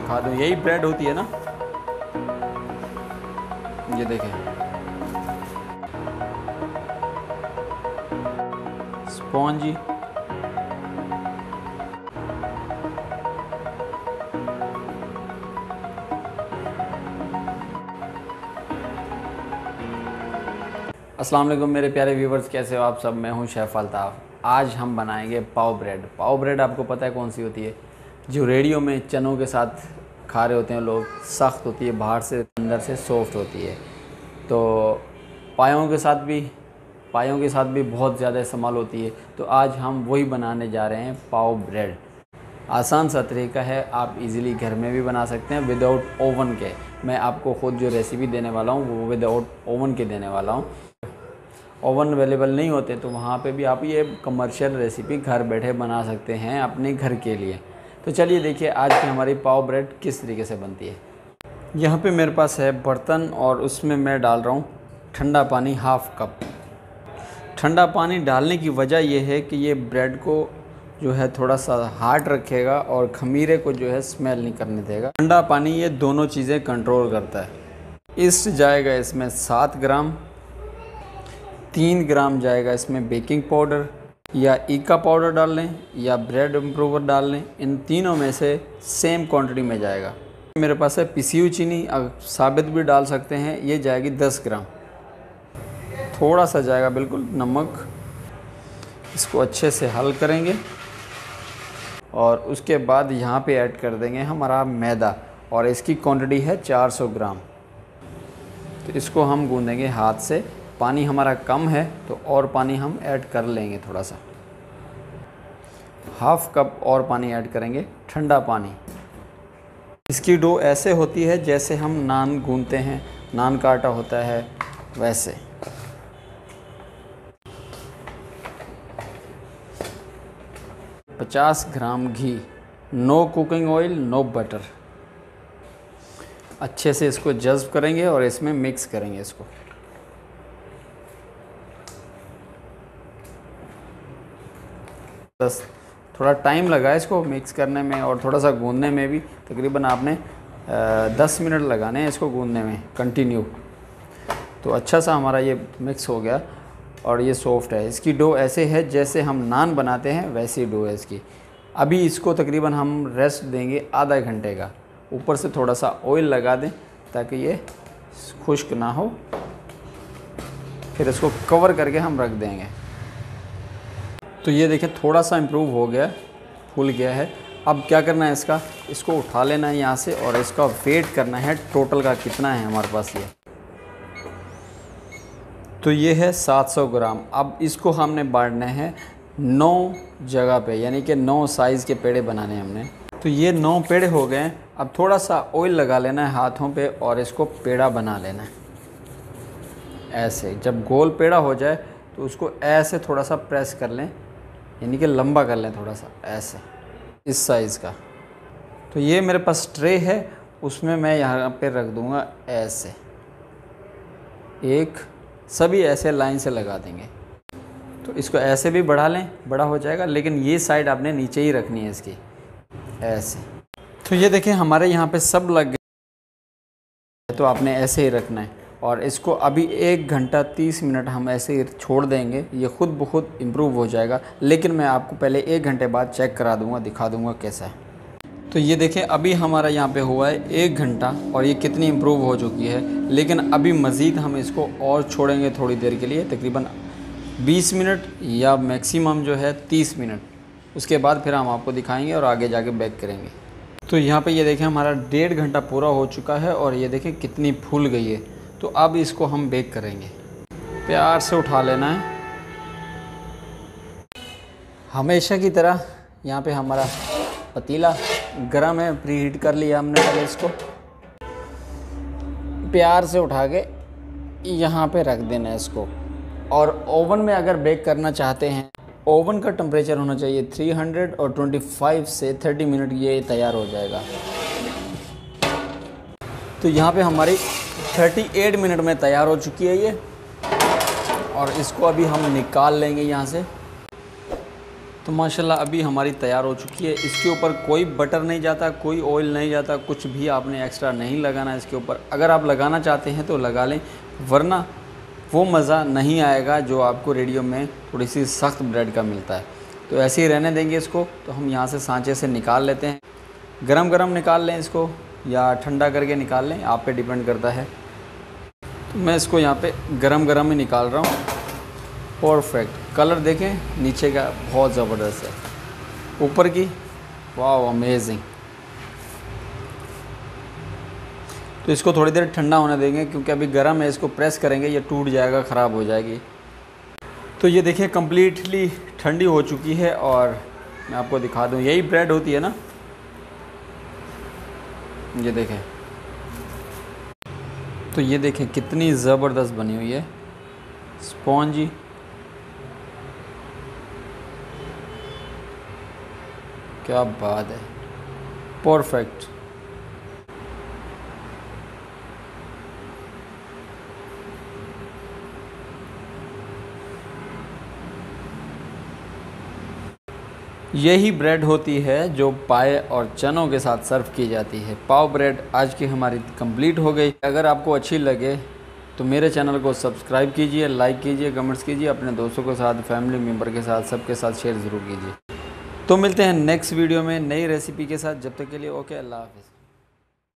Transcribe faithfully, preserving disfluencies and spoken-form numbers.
दिखा दूँ, यही ब्रेड होती है ना, ये देखें स्पॉन्जी, अस्सलाम वालेकुम मेरे प्यारे व्यूवर्स, कैसे हो आप सब। मैं हूं शेफ़ अल्ताफ़। आज हम बनाएंगे पाव ब्रेड। पाव ब्रेड आपको पता है कौन सी होती है, जो रेडियो में चनों के साथ खा रहे होते हैं लोग। सख्त होती है, बाहर से अंदर से सॉफ्ट होती है। तो पायों के साथ भी पायों के साथ भी बहुत ज़्यादा इस्तेमाल होती है। तो आज हम वही बनाने जा रहे हैं, पाव ब्रेड। आसान सा तरीका है, आप इजीली घर में भी बना सकते हैं विदाउट ओवन के। मैं आपको ख़ुद जो रेसिपी देने वाला हूँ वो विदाउट ओवन के देने वाला हूँ। ओवन अवेलेबल नहीं होते तो वहाँ पे भी आप ये कमर्शियल रेसिपी घर बैठे बना सकते हैं अपने घर के लिए। तो चलिए देखिए आज की हमारी पाव ब्रेड किस तरीके से बनती है। यहाँ पे मेरे पास है बर्तन और उसमें मैं डाल रहा हूँ ठंडा पानी, हाफ़ कप। ठंडा पानी डालने की वजह यह है कि ये ब्रेड को जो है थोड़ा सा हार्ड रखेगा और खमीरे को जो है स्मेल नहीं करने देगा। ठंडा पानी ये दोनों चीज़ें कंट्रोल करता है। इस जाएगा इसमें सात ग्राम, तीन ग्राम जाएगा इसमें बेकिंग पाउडर या ईका पाउडर डाल लें या ब्रेड इम्प्रूवर डाल लें। इन तीनों में से सेम क्वांटिटी में जाएगा। मेरे पास है पिसी हुई चीनी, साबित भी डाल सकते हैं, ये जाएगी दस ग्राम। थोड़ा सा जाएगा बिल्कुल नमक। इसको अच्छे से हल करेंगे और उसके बाद यहाँ पे ऐड कर देंगे हमारा मैदा, और इसकी क्वांटिटी है चार सौ ग्राम। तो इसको हम गूंदेंगे हाथ से। पानी हमारा कम है तो और पानी हम ऐड कर लेंगे थोड़ा सा, हाफ कप और पानी ऐड करेंगे, ठंडा पानी। इसकी डो ऐसे होती है जैसे हम नान गूंदते हैं, नान का आटा होता है वैसे। पचास ग्राम घी, no cooking oil, no butter. अच्छे से इसको जज्ब करेंगे और इसमें मिक्स करेंगे इसको। बस थोड़ा टाइम लगा इसको मिक्स करने में और थोड़ा सा गूंदने में भी। तकरीबन आपने दस मिनट लगाने हैं इसको गूंदने में कंटिन्यू। तो अच्छा सा हमारा ये मिक्स हो गया और ये सॉफ्ट है। इसकी डो ऐसे है जैसे हम नान बनाते हैं वैसी डो है इसकी। अभी इसको तकरीबन हम रेस्ट देंगे आधा घंटे का। ऊपर से थोड़ा सा ऑयल लगा दें ताकि ये खुश्क ना हो। फिर इसको कवर करके हम रख देंगे। तो ये देखें थोड़ा सा इम्प्रूव हो गया, फूल गया है। अब क्या करना है, इसका इसको उठा लेना है यहाँ से और इसका वेट करना है टोटल का कितना है हमारे पास। ये तो ये है सात सौ ग्राम। अब इसको हमने बांटना है नौ जगह पे, यानी कि नौ साइज़ के पेड़े बनाने हैं हमने। तो ये नौ पेड़े हो गए। अब थोड़ा सा ऑयल लगा लेना है हाथों पे और इसको पेड़ा बना लेना है ऐसे। जब गोल पेड़ा हो जाए तो उसको ऐसे थोड़ा सा प्रेस कर लें, यानी कि लंबा कर लें थोड़ा सा ऐसे, इस साइज़ का। तो ये मेरे पास ट्रे है, उसमें मैं यहाँ पे रख दूँगा ऐसे। एक सभी ऐसे लाइन से लगा देंगे। तो इसको ऐसे भी बढ़ा लें, बड़ा हो जाएगा, लेकिन ये साइड आपने नीचे ही रखनी है इसकी ऐसे। तो ये देखें हमारे यहाँ पे सब लग गए। तो आपने ऐसे ही रखना है और इसको अभी एक घंटा तीस मिनट हम ऐसे ही छोड़ देंगे। ये खुद ब खुद इम्प्रूव हो जाएगा, लेकिन मैं आपको पहले एक घंटे बाद चेक करा दूँगा, दिखा दूँगा कैसा है। तो ये देखें अभी हमारा यहाँ पे हुआ है एक घंटा और ये कितनी इम्प्रूव हो चुकी है। लेकिन अभी मज़ीद हम इसको और छोड़ेंगे थोड़ी देर के लिए, तकरीबन बीस मिनट या मैक्सिमम जो है तीस मिनट। उसके बाद फिर हम आपको दिखाएंगे और आगे जाके बेक करेंगे। तो यहाँ पे ये देखें हमारा डेढ़ घंटा पूरा हो चुका है और ये देखें कितनी फूल गई है। तो अब इसको हम बेक करेंगे। प्यार से उठा लेना है। हमेशा की तरह यहाँ पे हमारा पतीला गरम है, प्री हीट कर लिया हमने पहले। इसको प्यार से उठा के यहाँ पे रख देना है इसको। और ओवन में अगर बेक करना चाहते हैं, ओवन का टेम्परेचर होना चाहिए तीन सौ और पच्चीस से तीस मिनट ये तैयार हो जाएगा। तो यहाँ पे हमारी अड़तीस मिनट में तैयार हो चुकी है ये। और इसको अभी हम निकाल लेंगे यहाँ से। तो माशाल्लाह अभी हमारी तैयार हो चुकी है। इसके ऊपर कोई बटर नहीं जाता, कोई ऑयल नहीं जाता, कुछ भी आपने एक्स्ट्रा नहीं लगाना है इसके ऊपर। अगर आप लगाना चाहते हैं तो लगा लें, वरना वो मज़ा नहीं आएगा जो आपको रेडियो में थोड़ी सी सख्त ब्रेड का मिलता है। तो ऐसे ही रहने देंगे इसको। तो हम यहाँ से सांचे से निकाल लेते हैं। गरम गरम निकाल लें इसको या ठंडा करके निकाल लें, आप पे डिपेंड करता है। तो मैं इसको यहाँ पे गरम गरम ही निकाल रहा हूँ। परफेक्ट कलर देखें नीचे का, बहुत ज़बरदस्त है। ऊपर की वाह अमेजिंग। तो इसको थोड़ी देर ठंडा होने देंगे, क्योंकि अभी गर्म है। इसको प्रेस करेंगे ये टूट जाएगा, ख़राब हो जाएगी। तो ये देखिए कम्प्लीटली ठंडी हो चुकी है। और मैं आपको दिखा दूँ, यही ब्रेड होती है ना, ये देखें। तो ये देखें कितनी ज़बरदस्त बनी हुई है, स्पॉन्जी। क्या बात है, परफेक्ट। यही ब्रेड होती है जो पाए और चनों के साथ सर्व की जाती है। पाव ब्रेड आज की हमारी कंप्लीट हो गई। अगर आपको अच्छी लगे तो मेरे चैनल को सब्सक्राइब कीजिए, लाइक कीजिए, कमेंट्स कीजिए, अपने दोस्तों के साथ, फैमिली मेम्बर के साथ, सबके साथ शेयर ज़रूर कीजिए। तो मिलते हैं नेक्स्ट वीडियो में नई रेसिपी के साथ। जब तक के लिए ओके, अल्लाह हाफ़िज़।